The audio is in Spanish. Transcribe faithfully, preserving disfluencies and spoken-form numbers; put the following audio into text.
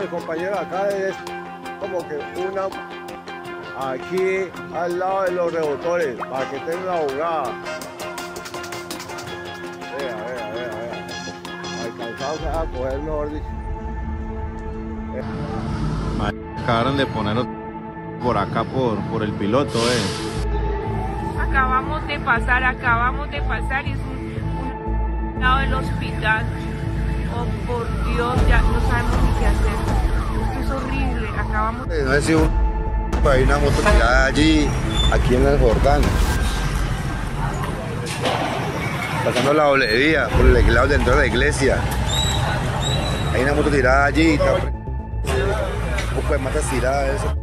el compañero acá es como que una aquí al lado de los rebotores, para que tenga una jugada. Vea, vea, vea, vea. Alcanzados a coger, mejor dicho. Acabaron de poner por acá por, por el piloto, eh. Acabamos de pasar, acabamos de pasar y es un, un lado del hospital. Oh, por Dios, ya no sabemos ni qué hacer. Esto es horrible, acabamos de... No sé si un... hay una moto tirada allí, aquí en el Jordán. Pasando la doble vía, por el lado dentro de la iglesia. Hay una moto tirada allí, está... un poco de matas tiradas, eso.